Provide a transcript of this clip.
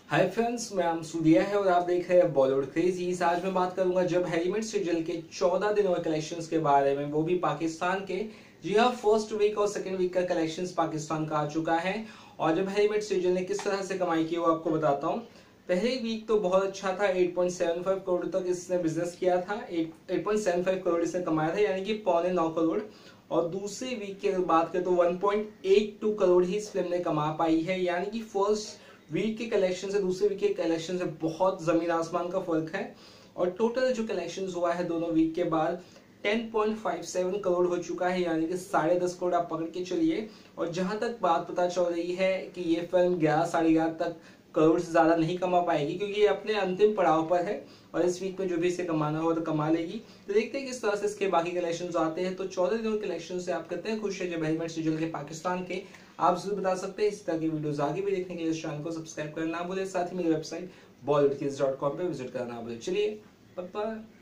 Hi friends, मैं नाम सूर्या है और आप देख रहे हैं बॉलीवुड क्रेजीज। आज मैं बात करूंगा जब हैरीमेड सीरियल के 14 दिनों के कलेक्शंस के बारे में, वो भी पाकिस्तान के। जी हाँ, फर्स्ट वीक और सेकंड वीक का कलेक्शंस पाकिस्तान का आ चुका है और जब हैरीमेड सीरियल ने किस तरह से कमाई की वो आपको बताता हूँ। पहले वीक तो बहुत अच्छा था, 8.75 करोड़ तक इसने बिजनेस किया था। 8.75 करोड़ इसने कमाया था, यानी कि पौने 9 करोड़। और दूसरे वीक की अगर बात करें तो 1.82 करोड़ ही इस फिल्म ने कमा पाई है, यानी कि फर्स्ट वीक के कलेक्शन से दूसरे वीक के कलेक्शन से बहुत जमीन आसमान का फर्क है। और टोटल जो कलेक्शन हुआ है दोनों वीक के बाद 10.57 करोड़ हो चुका है, यानी कि 10.5 करोड़ आप पकड़ के चलिए। और जहां तक बात पता चल रही है कि ये फिल्म 11 11.5 तक करोड़ से ज्यादा नहीं कमा पाएगी, क्योंकि ये अपने अंतिम पड़ाव पर है और इस वीक में जो भी इसे कमाना हो तो कमा लेगी। तो देखते हैं किस तरह से इसके बाकी कलेक्शन आते हैं। तो 14 दिनों के कलेक्शन से आप कितने खुश है जब हैरीमेड सीरियल के पाकिस्तान के, आप जरूर बता सकते हैं। इस तरह की वीडियोस आगे भी देखने के लिए इस चैनल को सब्सक्राइब करना ना भूलें, साथ ही मेरी वेबसाइट bollywoodkids.com पे विजिट करना ना भूलें। चलिए, बाय बाय।